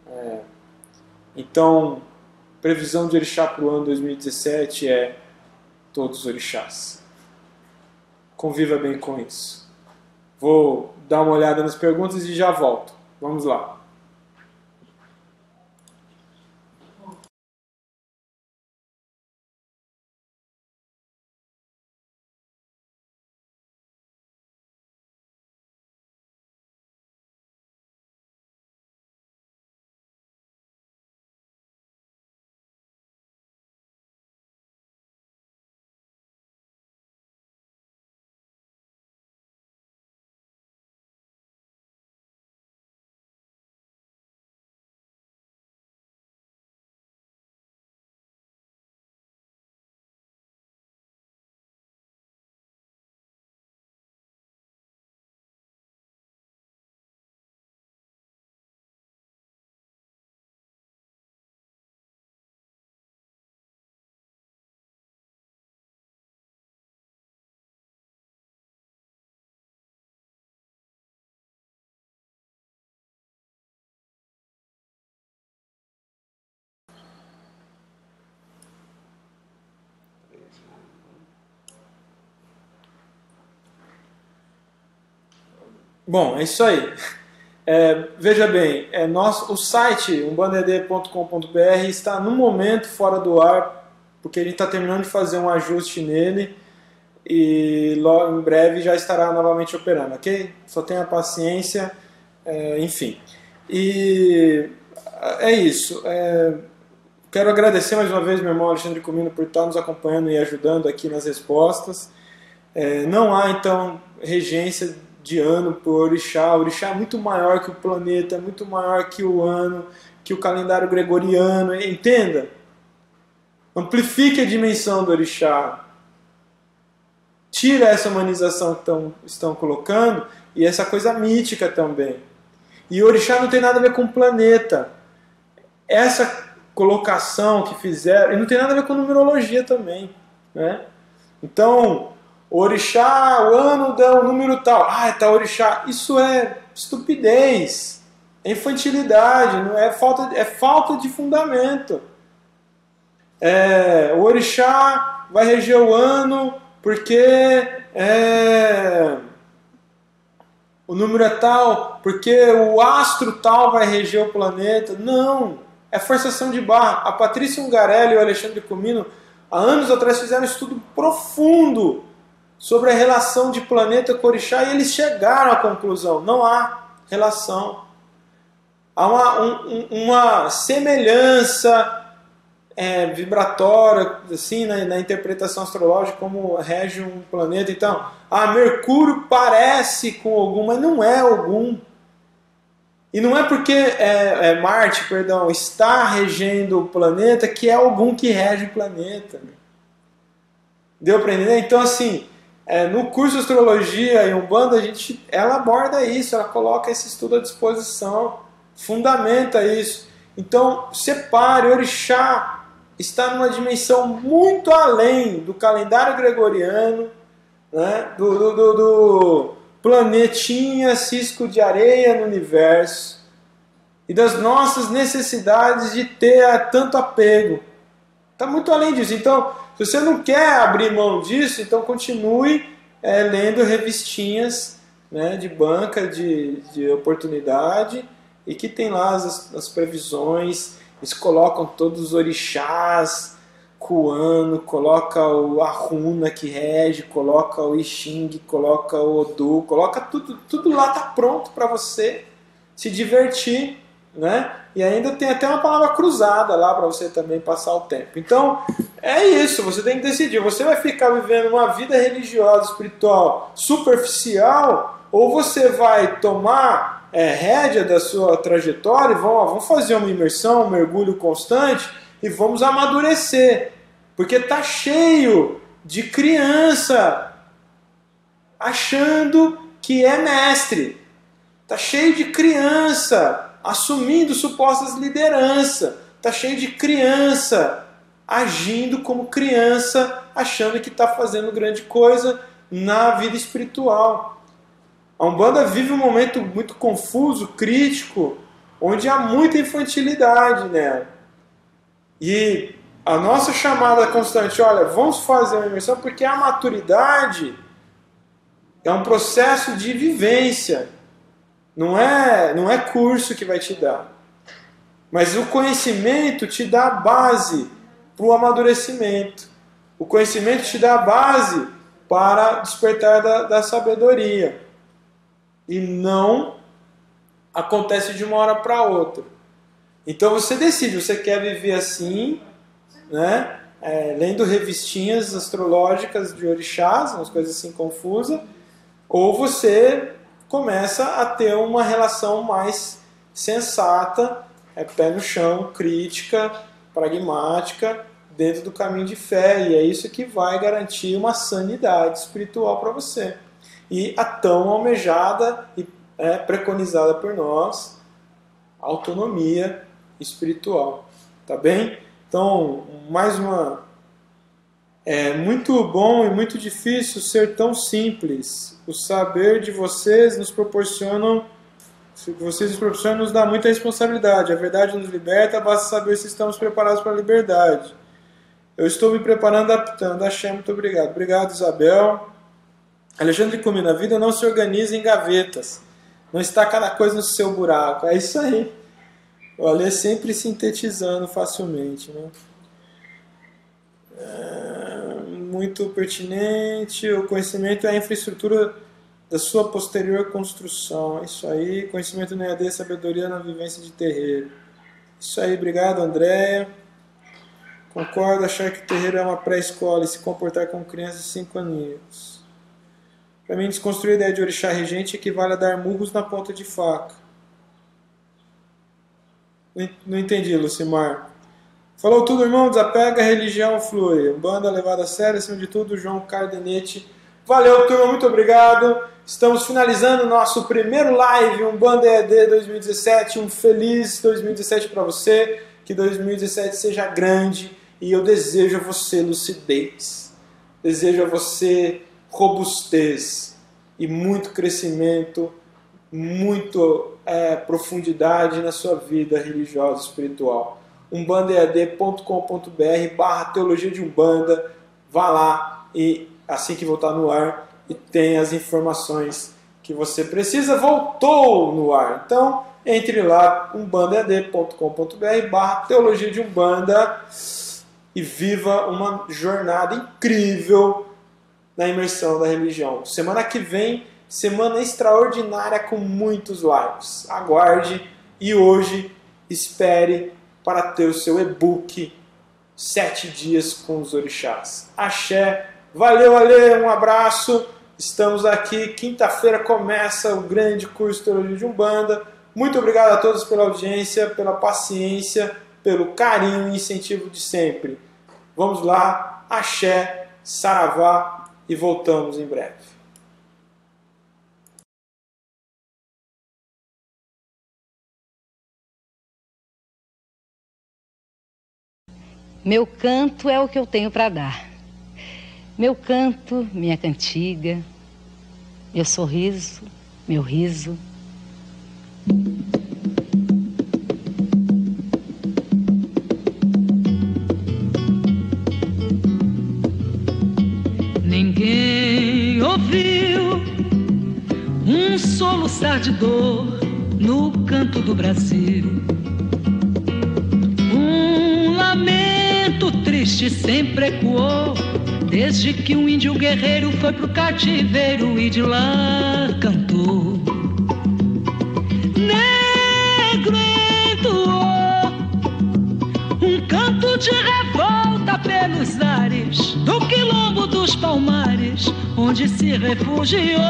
Então, previsão de orixá para o ano 2017 é todos os orixás. Conviva bem com isso. Vou dar uma olhada nas perguntas e já volto. Vamos lá. Bom, é isso aí. Veja bem, o site umbandad.com.br está no momento fora do ar, porque a gente está terminando de fazer um ajuste nele e logo em breve já estará novamente operando, ok? Só tenha paciência, enfim. E é isso. Quero agradecer mais uma vez meu irmão Alexandre Comino por estar nos acompanhando e ajudando aqui nas respostas. Não há, então, regência de ano por orixá. O orixá é muito maior que o planeta, é muito maior que o ano, que o calendário gregoriano. Entenda? Amplifique a dimensão do orixá. Tira essa humanização que estão colocando e essa coisa mítica também. E o orixá não tem nada a ver com o planeta. Essa colocação que fizeram, e não tem nada a ver com numerologia também, né? Então, o orixá, o ano dá um número tal, tá orixá, isso é estupidez, é infantilidade, não é falta de fundamento. O orixá vai reger o ano porque o número é tal, porque o astro tal vai reger o planeta. Não! É forçação de barra. A Patrícia Ungarelli e o Alexandre Comino, há anos atrás, fizeram um estudo profundo sobre a relação de planeta com orixá e eles chegaram à conclusão: não há relação. Há uma semelhança vibratória assim, na interpretação astrológica, como rege um planeta. Então, Mercúrio parece com Ogum, mas não é Ogum. E não é porque Marte, está regendo o planeta que é Ogum que rege o planeta. Deu para entender? Então, assim, no curso de Astrologia e Umbanda, ela aborda isso, ela coloca esse estudo à disposição, fundamenta isso. Então, separe, o orixá está numa dimensão muito além do calendário gregoriano, né, do planetinha cisco de areia no universo e das nossas necessidades de ter tanto apego. Está muito além disso. Então, se você não quer abrir mão disso, então continue lendo revistinhas, né, de banca, de oportunidade, e que tem lá as previsões. Eles colocam todos os orixás, Kuano, coloca a runa que rege, coloca o I Ching, coloca o Odu, coloca tudo lá, tá pronto para você se divertir, né? E ainda tem até uma palavra cruzada lá para você também passar o tempo. Então, é isso, você tem que decidir. Você vai ficar vivendo uma vida religiosa, espiritual, superficial, ou você vai tomar rédea da sua trajetória e vamos fazer uma imersão, um mergulho constante e vamos amadurecer. Porque está cheio de criança achando que é mestre. Está cheio de criança assumindo supostas lideranças. Está cheio de criança agindo como criança, achando que está fazendo grande coisa na vida espiritual. A Umbanda vive um momento muito confuso, crítico, onde há muita infantilidade nela. E a nossa chamada constante, olha, vamos fazer uma imersão, porque a maturidade é um processo de vivência. Não é curso que vai te dar. Mas o conhecimento te dá a base para o amadurecimento. O conhecimento te dá a base para despertar da sabedoria. E não acontece de uma hora para outra. Então você decide, você quer viver assim, né? Lendo revistinhas astrológicas de orixás, umas coisas assim confusas, ou você começa a ter uma relação mais sensata, pé no chão, crítica, pragmática, dentro do caminho de fé, e é isso que vai garantir uma sanidade espiritual para você. E a tão almejada e preconizada por nós, autonomia espiritual. Tá bem? Então, mais uma... É muito bom e muito difícil ser tão simples. O saber de vocês nos proporcionam... nos dá muita responsabilidade. A verdade nos liberta, basta saber se estamos preparados para a liberdade. Eu estou me preparando, adaptando. Axé, muito obrigado. Obrigado, Isabel. Alexandre Comino, a vida não se organiza em gavetas. Não está cada coisa no seu buraco. É isso aí. O Alê sempre sintetizando facilmente, né? Muito pertinente. O conhecimento é a infraestrutura da sua posterior construção. É isso aí. Conhecimento no EAD, sabedoria na vivência de terreiro. Isso aí. Obrigado, Andréia. Concordo. Achar que o terreiro é uma pré-escola e se comportar como criança de 5 aninhos. Para mim, desconstruir a ideia de orixá regente equivale a dar murros na ponta de faca. Não entendi, Lucimar. Falou tudo, irmão. Desapega, religião flui. Banda levada a sério, acima de tudo, João Cardenete. Valeu, turma. Muito obrigado. Estamos finalizando o nosso primeiro live, Banda EAD 2017. Um feliz 2017 para você. Que 2017 seja grande. E eu desejo a você lucidez. Desejo a você robustez e muito crescimento, muito profundidade na sua vida religiosa e espiritual. umbandaead.com.br/teologia de Umbanda. Vá lá e assim que voltar no ar e tem as informações que você precisa. Voltou no ar. Então entre lá, umbandaead.com.br/teologia de Umbanda e viva uma jornada incrível na imersão da religião. Semana que vem, semana extraordinária com muitos lives. Aguarde e hoje espere para ter o seu e-book 7 dias com os orixás. Axé, valeu, valeu, um abraço. Estamos aqui, quinta-feira começa o grande curso de Teologia de Umbanda. Muito obrigado a todos pela audiência, pela paciência, pelo carinho e incentivo de sempre. Vamos lá, axé, saravá, e voltamos em breve. Meu canto é o que eu tenho para dar. Meu canto, minha cantiga, meu sorriso, meu riso. Ninguém ouviu um soluçar de dor no canto do Brasil. Um lamento triste sempre ecoou desde que um índio guerreiro foi pro cativeiro e de lá cantou. Negro entoou um canto de revolta pelos ares do quilombo dos Palmares, onde se refugiou.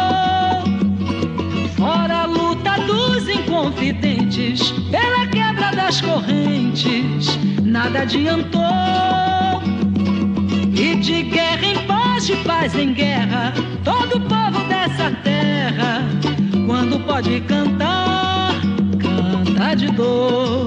Fora a luta dos inconfidentes pela quebra das correntes, nada adiantou. E de guerra em paz, de paz em guerra, todo povo dessa terra, quando pode cantar, canta de dor.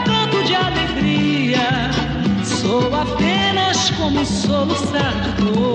Como um soluçar de dor.